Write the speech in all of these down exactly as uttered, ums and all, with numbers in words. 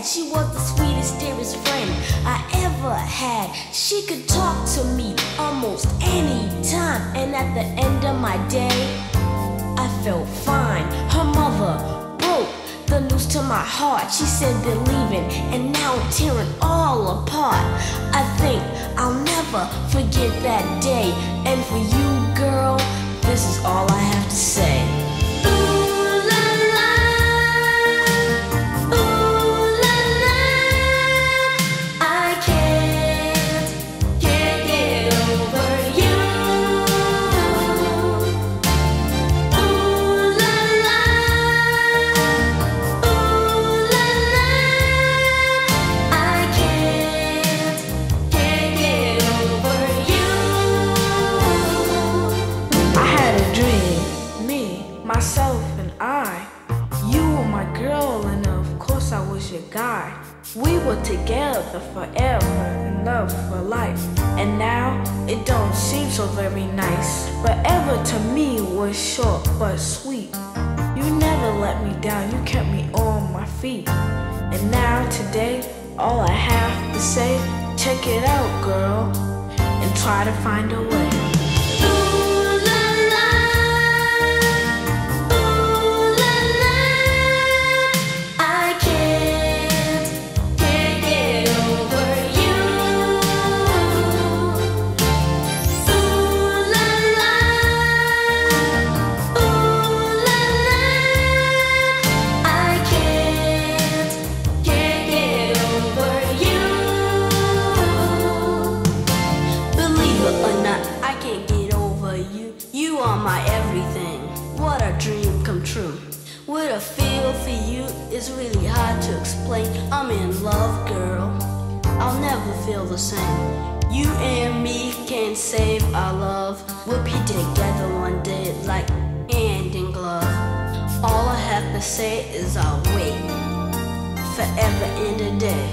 She was the sweetest, dearest friend I ever had. She could talk to me almost any time, and at the end of my day, I felt fine. Her mother broke the news to my heart. She said they're leaving, and now I'm tearing all apart. I think I'll never forget that day. And for you, girl, this is all I have to say. Myself and I, you were my girl, and of course I was your guy. We were together forever, in love for life. And now it don't seem so very nice. Forever to me was short but sweet. You never let me down, you kept me on my feet. And now today, all I have to say, check it out, girl, and try to find a way. You are my everything, what a dream come true. What I feel for you is really hard to explain. I'm in love, girl, I'll never feel the same. You and me can save our love. We'll be together one day like hand in glove. All I have to say is I'll wait forever and a day.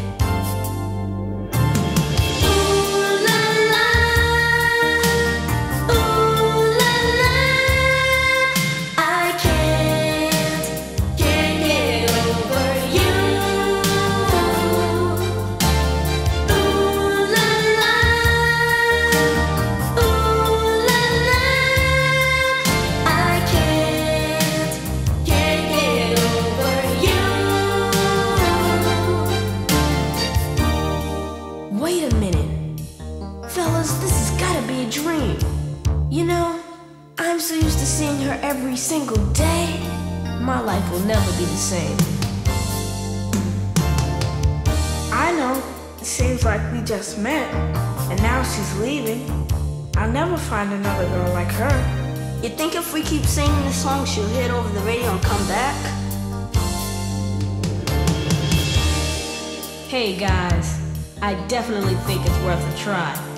Wait a minute, fellas, this has gotta be a dream. You know, I'm so used to seeing her every single day. My life will never be the same. I know, it seems like we just met, and now she's leaving. I'll never find another girl like her. You think if we keep singing this song, she'll hit over the radio and come back? Hey guys, I definitely think it's worth a try.